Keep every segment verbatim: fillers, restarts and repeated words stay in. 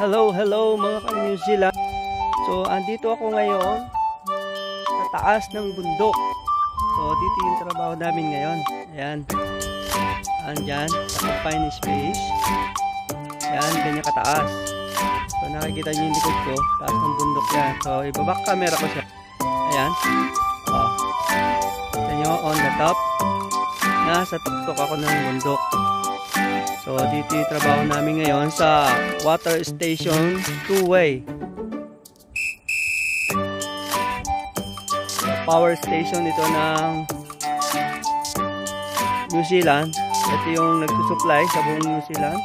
Hello, hello mga ka-New Zealand. So, andito ako ngayon sa taas ng bundok. So, dito yung trabaho namin ngayon. Ayan. Andyan, sa confined space. Ayan, ganyan kataas. So, nakikita nyo yung likod ko. Taas ng bundok yan. So, ibabak camera ko siya. Ayan. Oh. Kita nyo, on the top. Nasa tuktok ako ng bundok. So, dito yung trabaho namin ngayon sa water station two-way. Power station ito ng New Zealand. Ito yung nagsusupply sa buong New Zealand.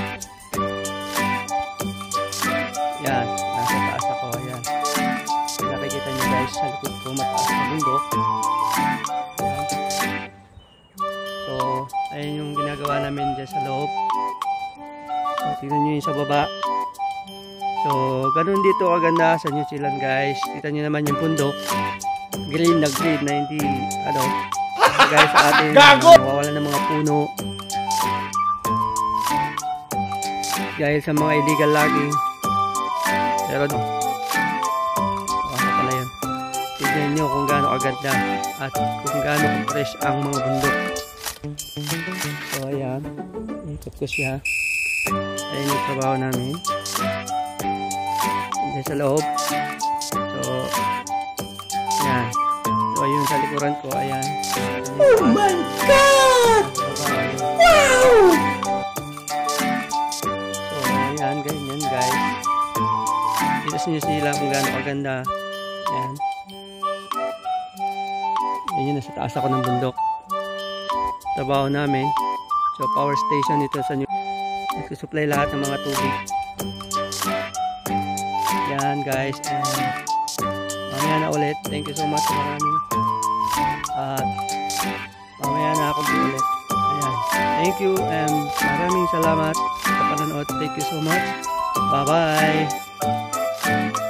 Yan, nasa taas ako. Yan. Nakikita nyo guys sa likod ko, mataas na bundok. So, ayun yung ginagawa namin dyan sa loob. So, tingnan nyo yung sa baba. So, ganun dito kaganda sa New Zealand guys. Kita nyo naman yung bundok. Green na green na hindi, ano, guys sa atin, nawawala ng mga puno. Dahil sa mga illegal logging. Pero, ano pala yun. Tignan nyo kung gaano kaganda at kung gaano fresh ang mga bundok. So, ayan. Ikot ko siya. Ayan yung trabaho namin. Diyan sa loob. So, ayan. So, ayun sa likuran ko. Ayan. Oh my God! Wow! So, ayan. Ganyan guys. Titas nyo sila kung gaano kaganda. Ayan. Ayan, nasa taas ako ng bundok. Trabaho namin. So, power station ito sa New. Nagsusupply lahat ng mga tubig. Yan guys. And mamaya na ulit. Thank you so much marami. At mamaya na ako ulit. Ayan. Thank you and maraming salamat sa panonood. Thank you so much. Bye bye.